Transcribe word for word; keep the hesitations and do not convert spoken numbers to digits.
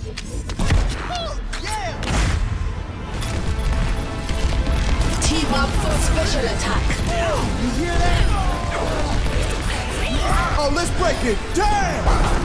Team up for special attack. You hear that? Oh, let's break it. Damn!